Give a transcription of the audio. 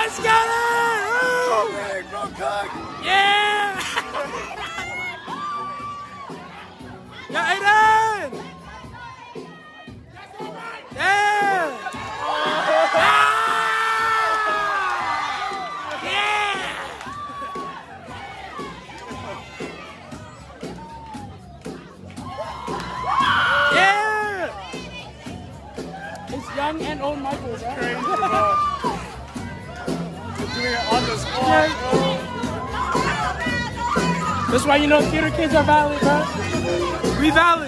Let's get it! Yeah! Yeah, Aiden! Yeah! Young and old Michaels, right? Crazy, bro. Just doing it on the spot, bro. That's why you know theater kids are valid, bro. We valid.